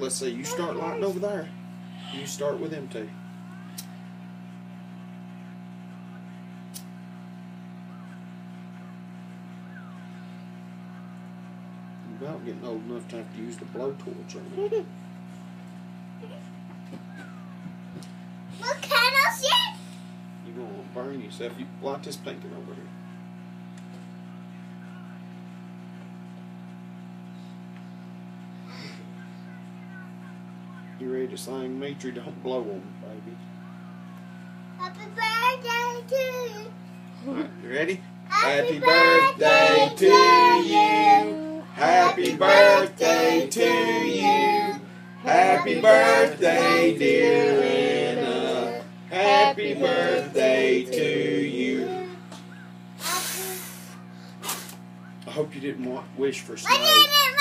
Let's see, you start lighting over there. You start with them two. You're about getting old enough to have to use the blowtorch on it. What kind of shit? You're going to burn yourself. You light this painting over here. You ready to sing? Mitri, don't blow on me, baby. Happy birthday to you. Alright, you ready? Happy birthday to you. Happy birthday to you. Happy birthday, dear Anna. Happy birthday to you. I hope you didn't wish for snow.